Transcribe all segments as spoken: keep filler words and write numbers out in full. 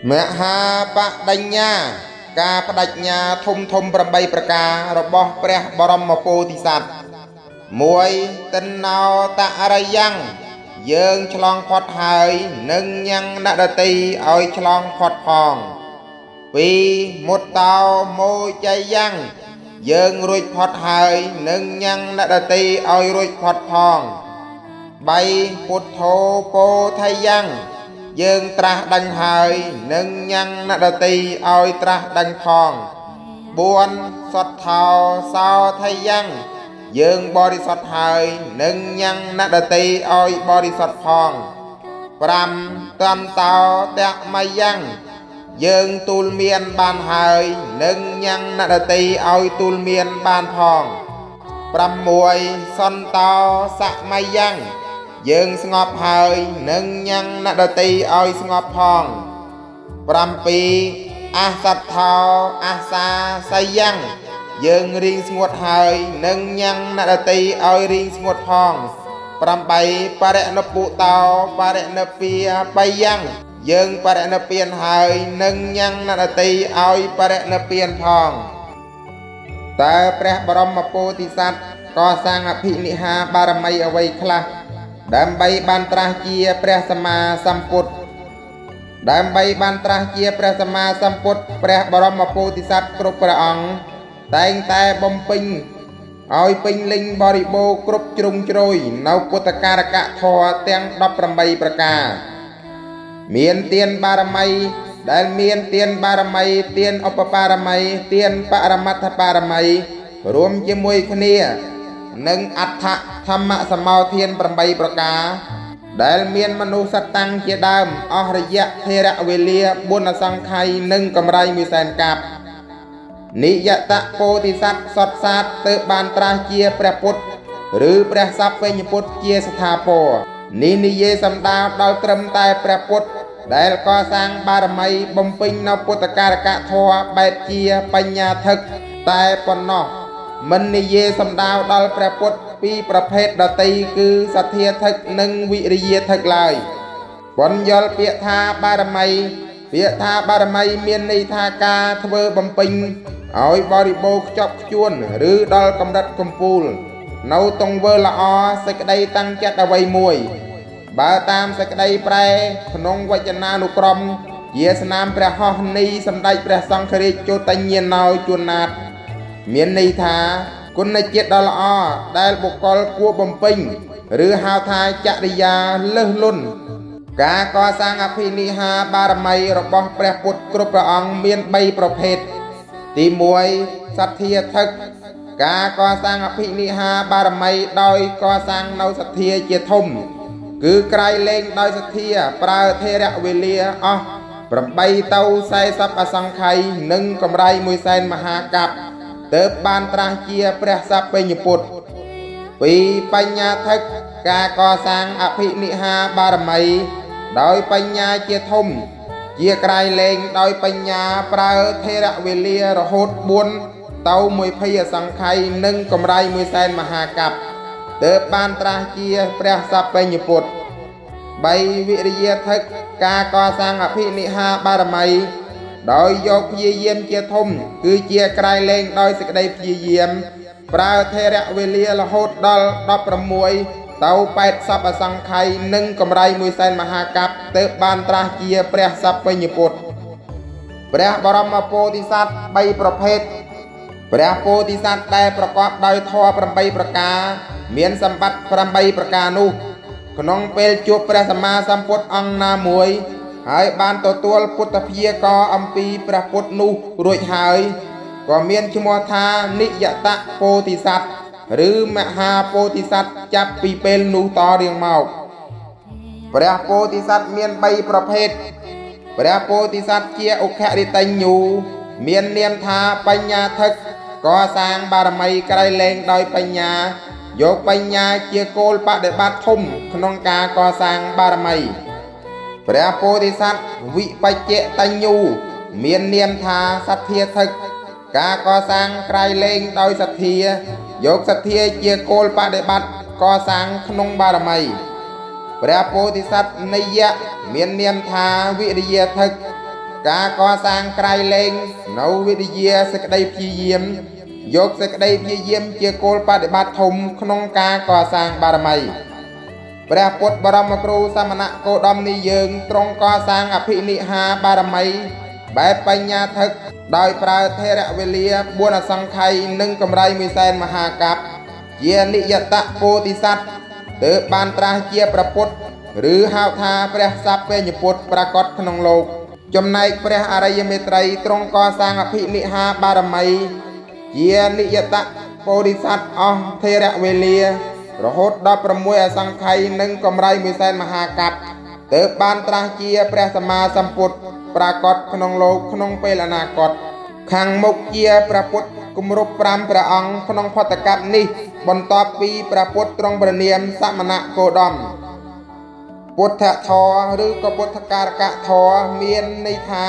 มหาปะดัญญาการปดัญญาทมทมประใบประกาរបស់ព្រះបរមពោធិសត្វមួយតិនណោតរយ៉ាងយើងឆ្លងផុតហើយនឹងញ៉ាំងណដតីឲ្យឆ្លងផុតផងពីរមុតតោមួយចៃយ៉ាងយើងរួចផុតហើយនឹងញ៉ាំងណដតីឲ្យរួចផុតផងបីពុទ្ធោពោធិយ៉ាងយើងត្រាស់ដឹងហើយនឹងញ៉ាំងណដតីឲ្យត្រាស់ដឹងផងបួនសតថោសោធិយ៉ាងយើងបរិសុទ្ធហើយនឹងញ៉ាំងណដតីឲ្យបរិសុទ្ធផងប្រាំតន្តោតមយ៉ាងយើងទូលមានបានហើយនឹងញ៉ាំងណដតីឲ្យទូលមានបានផងប្រាំមួយសន្តោសមយ៉ាងយើងស្ងប់ហើយនឹងញ៉ាំងណដតីឲ្យស្ងប់ផងប្រាំពីរអសត្ថោអសាសយ៉ាងយើងរៀងស្ងួតហើយនឹងញ៉ាំងណដតីឲ្យរៀងស្ងួតផងប្រាំបីបរិណពុតោបរិណពាបយ៉ាងយើងបរិណពានហើយនឹងញ៉ាំងណដតីឲ្យបរិណពានផងតើព្រះបរមពោធិសត្វកសាងអភិនិហាបារមីអ្វីខ្លះដើម្បីបានត្រាស់ជាព្រះសម្មាសម្ពុទ្ធដើម្បីបានត្រាស់ជាព្រះសម្មាសម្ពុទ្ធព្រះបរមពោធិសត្វគ្រប់ព្រះអង្គតែងតែបំពេញឲ្យពេញលេញបរិបូរណ៍គ្រប់ជ្រុងជ្រោយនៅពុទ្ធការកធម៌ទាំងដប់ប្រាំបីប្រការមានទានបារមីដែលមានទានបារមីទានឧបបារមីទានបរមត្ថបារមីរួមជាមួយគ្នានិងអដ្ឋធម្មសមោធានប្រាំបីប្រការដែលមានមនុស្សសត្វតាំងជាដើមអស់រយៈធរវេលាបួនអសង្ខ័យនិងកម្រៃមួយសែនកាប់និយតពោធិសត្វសតសាទទើបបានត្រាស់ជាព្រះពុទ្ធឬព្រះសព្វញ្ញពុទ្ធជាស្ថាពរនេះនិយាយសម្ដៅដល់ត្រឹមតែព្រះពុទ្ធដែលកសាងបារមីបំពេញនៅពុទ្ធការកធម៌បែបជាបញ្ញាធិកតែប៉ុណ្ណោះមិននិយាយសម្ដៅដល់ព្រះពុទ្ធពីប្រភេទដតីគឺសទ្ធាធិកនិងវិរិយាធិកឡើយបញ្យល់ពាក្យថាបារមីពាក្យថាបារមីមានន័យថាការធ្វើបំពេញឲ្យបរិបូរណ៍ខ្ជាប់ខ្ជួនឬដល់កម្រិតកំពូលនៅទង្វើល្អសេចក្តីតាំងចិត្តអ្វីមួយបើតាមសេចក្តីប្រែក្នុងវចនានុក្រមជាស្នាមព្រះហស្ថនៃសម្ដេចព្រះសង្ឃរាជជតញ្ញណោជួនណាតមានន័យថាគុណជាតិដ៏ល្អដែលបុគ្គលគួរបំពេញឬហៅថាចរិយាលើសលន់ការកសាងអភិនិហាបារមីរបស់ព្រះពុទ្ធគ្រប់ព្រះអង្គមានបីប្រភេទទីមួយសទ្ធាធិកការកសាងអភិនិហាបារមីដោយកសាងនៅសទ្ធាជាធំគឺក្រៃលែងដោយសទ្ធាប្រើធរវេលាអស់ប្រាំបីទៅសែសិបអសង្ខ័យនិងកម្រៃមួយសែនមហាកាប់ទើបបានត្រាស់ជាព្រះសព្វញ្ញពុទ្ធពីបញ្ញាធិកការកសាងអភិនិហាបារមីដោយបញ្ញាជាធំជាក្រៃលែងដោយបញ្ញាប្រើធរវេលារហូតបួនទៅមួយភ័យអសង្ខ័យនិងកម្រៃមួយសែនមហាកាប់ទើបបានត្រាស់ជាព្រះសព្វញ្ញពុទ្ធបីវិរិយាធិកការកសាងអភិនិហាបារមីដោយយកព្យាយាមជាធំគឺជាក្រៃលែងដោយសេចក្តីព្យាយាមប្រើធរវេលារហូតដល់ដប់ប្រាំមួយទៅប៉ែតសពអសង្ខ័យនិងកម្រៃមួយសែនមហាកាប់ទើបបានត្រាស់ជាព្រះសព្វញ្ញពុទ្ធព្រះបរមពោធិសត្វបីប្រភេទព្រះពោធិសត្វដែលប្រកបដោយធម៌ប្រាំបីប្រការមានសម្បត្តិប្រាំបីប្រការនោះក្នុងពេលជួបព្រះសម្មាសម្ពុទ្ធអង្គណាមួយហើយបានទទួលពុទ្ធភាកអំពីព្រះពុទ្ធនោះរួចហើយក៏មានឈ្មោះថានិយតពោធិសត្វឬមហាពោធិសត្វចាប់ពីពេលនោះតរៀងមកព្រះពោធិសត្វមានបីប្រភេទព្រះពោធិសត្វជាឧខរិតញ្ញូមាននាមថាបញ្ញាធិកកសាងបារមីក្រៃលែងដោយបញ្ញាយកបញ្ញាជាគោលបដិបត្តិធំក្នុងការកសាងបារមីព្រះពោធិសត្វវិបច្ចតញ្ញូមាននាមថាសទ្ធាធិកការកសាងក្រៃលែងដោយសទ្ធាយកសទ្ធាជាគោលបដិបត្តិកសាងក្នុងបារមីព្រះពោធិសត្វនិយៈមាននាមថាវិរិយាធិកការកសាងក្រៃលែងនៅវិទ្យាសេចក្តីព្យាយាមយកសេចក្តីព្យាយាមជាគោលបដិបត្តិធំក្នុងការកសាងបារមីព្រះពុទ្ធបរមគ្រូសមណគោតមនេះយើងទ្រង់កសាងអភិនិហាបារមីបែបបញ្ញាថឹកដោយប្រើថេរវេលាបួនអសង្ខ័យនិងកម្រៃមួយសែនមហាកັບជានិយតពោធិសត្វទើបបានត្រាស់ជាព្រះពុទ្ធឬហៅថាព្រះសព្វេញពុទ្ធប្រកបក្នុងលោកចំណែកព្រះអរិយមេត្រីទ្រង់កសាងអភិនិហាបារមីជានិយតពោធិសត្វអស់ថេរវេលារហូតដល់ប្រាំមួយអសង្ខ័យនិងកម្រៃមួយសែនមហាកັບទើបបានត្រាស់ជាព្រះសម្មាសម្ពុទ្ធប្រកបក្នុងលោកក្នុងពេលអនាគតខាងមុខជាព្រះពុទ្ធគម្រប់ប្រាំព្រះអង្គក្នុងផតកັບនេះបន្ទាប់ពីព្រះពុទ្ធទ្រង់ព្រះនាមសមណគោតមពុទ្ធធម៌ឬក៏ពុទ្ធការកធម៌មានន័យថា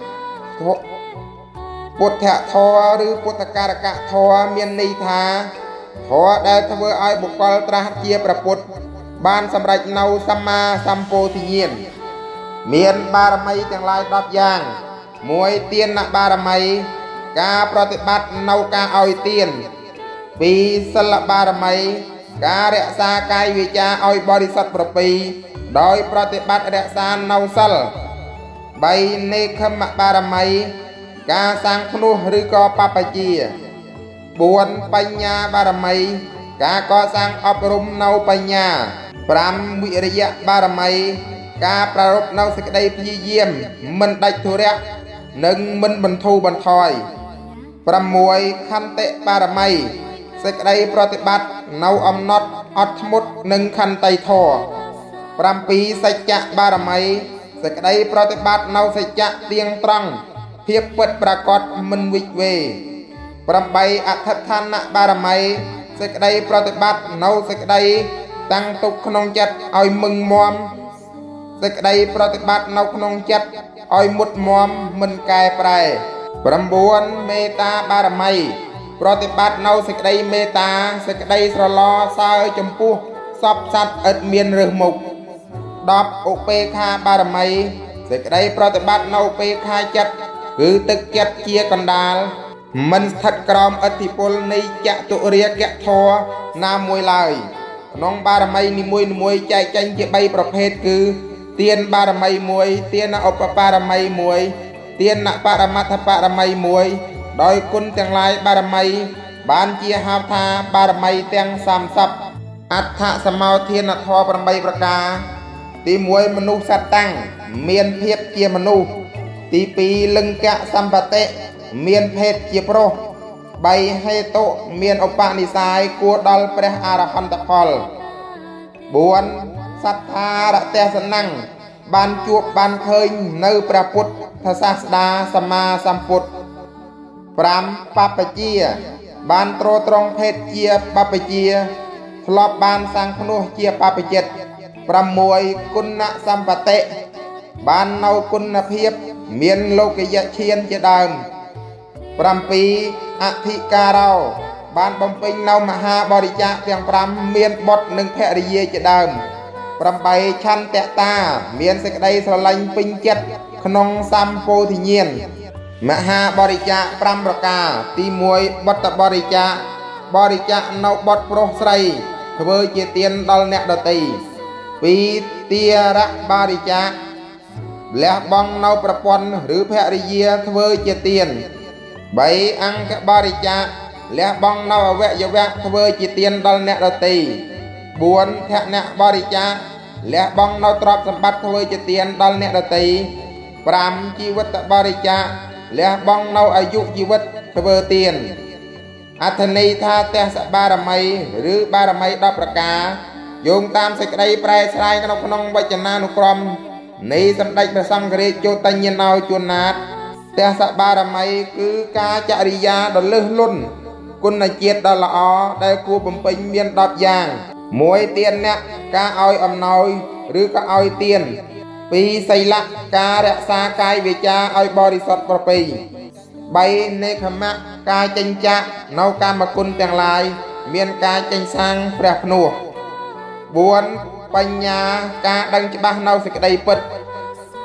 ពុទ្ធធម៌ឬពុទ្ធការកធម៌មានន័យថាធម៌ដែលធ្វើឲ្យបុគ្គលត្រាស់ជាព្រះពុទ្ធបានសម្រេចនៅសម្មាសម្ពោធិញ្ញាណមានបារមីទាំងឡាយដប់យ៉ាងមួយទានបារមីការប្រតិបត្តិនៅការឲ្យទានពីរសិលបារមីការរក្សាកាយវាចាឲ្យបរិសុទ្ធប្រពៃដោយប្រតិបត្តិរក្សានៅសិលបីនេក្ខមបារមីការសាងភ្នោះឬក៏បព្វជិបួនបញ្ញាបារមីការកសាងអប់រំនៅបញ្ញាប្រាំវិរិយបារមីការប្រារព្ធនៅសេចក្តីព្យាយាមមិនដាច់ធុរៈនិងមិនបន្ធូរបន្ថយប្រាំមួយខន្តិបារមីសេចក្តីប្រតិបត្តិនៅអំណត់អត់ធ្មត់និងខន្តីធម៌ប្រាំពីរសច្ចៈបារមីសេចក្តីប្រតិបត្តិនៅសច្ចៈទៀងត្រង់ភាពពិតប្រាកដមិនវិជ្វេប្រាំបីអដ្ឋិដ្ឋានបារមីសេចក្តីប្រតិបត្តិនៅសេចក្តីតាំងទុកក្នុងចិត្តឲ្យមឹងមាំសេចក្តីប្រតិបត្តិនៅក្នុងចិត្តឲ្យមុតមាំមិនកែប្រែប្រាំបួនមេត្តាបារមីប្រតិបត្តិនៅសេចក្តីមេត្តាសេចក្តីស្រឡសើចំពោះសពសត្វឥតមានរើសមុខដប់ឧបេក្ខាបារមីសេចក្តីប្រតិបត្តិនៅឧបេក្ខាចិត្តគឺទឹកចិត្តជាកណ្ដាលមិនស្ថិតក្រោមឥទ្ធិពលនៃចតុរាគធម៌ណាមួយឡើយក្នុងបារមីនីមួយៗចែកចេញជាបីប្រភេទគឺទានបារមីមួយទានឧបបារមីមួយទានបរមត្ថបារមីមួយដោយគុណទាំងឡាយបារមីបានជាហៅថាបារមីទាំងសាមសិបអដ្ឋសមោធានធម៌ប្រាំបីប្រការទីមួយមនុស្សសត្វតាំងមានភាពជាមនុស្សទីពីរលង្កៈសម្បតិមានភេទជាប្រុសបីហេតុមានឧបនិស្ស័យគួរដល់ព្រះអរហន្តផលបួនសត្ថារទេសនੰបានជួបបានឃើញនៅព្រះពុទ្ធសាសនាសម្មាសម្ពុទ្ធប្រាំបព្វជិបានទ្រទ្រង់ភេទជាបព្វជិធ្លាប់បានសាងភ្នោះជាបព្វជិតប្រាំមួយគុណសម្បតិបាននៅគុណភាពមានលោកយៈឈានជាដើមប្រាំពីរអធិការោបានបំពេញនៅមហាបរិច្ចាគទាំងប្រាំមានបុត្រនិងភរិយាជាដើមប្រាំបីឆន្ទតាមានសេចក្តីស្រឡាញ់ពេញចិត្តក្នុងសម្ពោធិញ្ញាណមហាបរិច្ចាគប្រាំប្រការទីមួយបុត្របរិច្ចាគបរិច្ចាគនៅបុត្រប្រុសស្រីធ្វើជាទានដល់អ្នកដទៃពីរទារបរិច្ចាគលះបង់នៅប្រពន្ធឬភរិយាធ្វើជាទានបីអង្គបរិច្ចាគលះបង់នៅអវយវៈធ្វើជាទានដល់អ្នកដទៃបួនធនៈបរិច្ចាគលះបង់នៅទ្រព្យសម្បត្តិធ្វើជាទានដល់អ្នកដទៃប្រាំជីវិតបរិច្ចាគលះបង់នៅអាយុជីវិតធ្វើទានអត្ថន័យថាទេសបារមីឬបារមីដប់ប្រការយោងតាមសេចក្តីប្រែស្រាយក្នុងក្នុងវចនានុក្រមនៃសម្ដេចព្រះសង្ឃរាជជោតញ្ញនោជួនណាតទេសបារមីគឺការចរិយាដ៏លើសលន់គុណជាតិដ៏ល្អដែលគួរបំពេញមានដប់យ៉ាងមួយទានអ្នកការឲ្យអំណោយឬក៏ឲ្យទានពីរសីលៈការរក្សាកាយវាចាឲ្យបរិសុទ្ធប្រពៃបីនេក្ខមៈការចិញ្ចាក់នៅកាមគុណទាំងឡាយមានការចេញសាងព្រះភ្នោះបួនបញ្ញាការដឹងច្បាស់នៅសេចក្តីពិត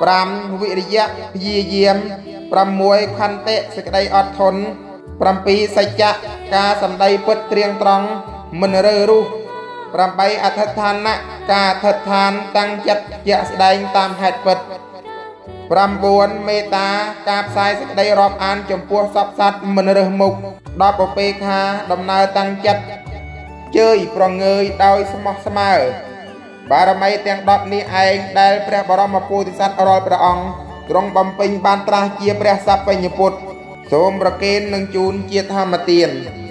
ប្រាំវិរិយៈព្យាយាមប្រាំមួយខន្តិសេចក្តីអត់ធន់ប្រាំពីរសច្ចៈការសម្ដីពិតត្រៀងត្រង់មិនរើរុះប្រាំបីអធិដ្ឋានៈការអធិដ្ឋានតាំងចិត្តជាក់ស្ដែងតាមហេតុពិតប្រាំបួនមេត្តាការផ្សាយសេចក្តីរាប់អានចំពោះសពសត្វមិនរើសមុខដបឧបេក្ខាដំណើរតាំងចិត្តជើយប្រងើយដោយស្មោះស្មើបារមីទាំងដប់នេះឯងដែលព្រះបរមពុទ្ធិសត្វរាល់ព្រះអង្គទ្រង់បំពេញបានត្រាស់ជាព្រះសព្វញ្ញពុទ្ធសូមប្រគេននឹងជូនជាធម្មទាន